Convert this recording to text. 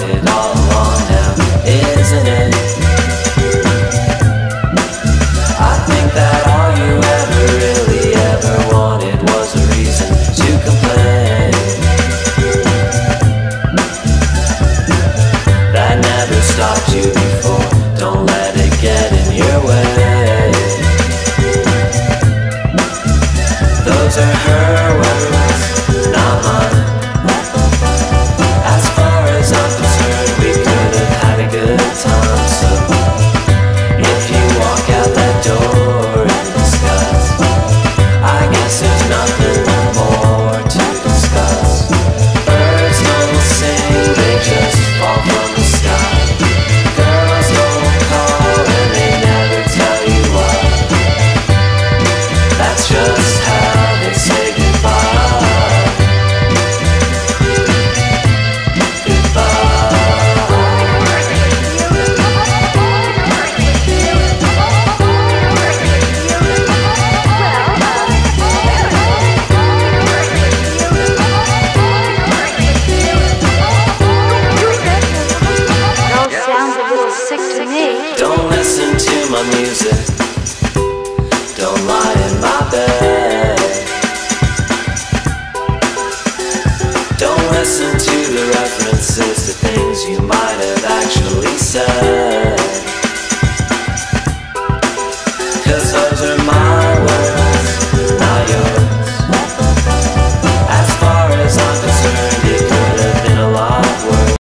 wanted all along now, isn't it? I think that all you ever really ever wanted was a reason to complain. That never stopped you before, don't let it get in your way. Those are her words, not mine. As far as I'm concerned, we could have had a good time. So if you walk out that door in disgust, I guess there's nothing more to discuss. Birds don't sing, they just fall from the sky. Girls don't call and they never tell you why. That's just how they say goodbye. Don't listen to my music, don't lie in my bed. Don't listen to the references to things you might have actually said.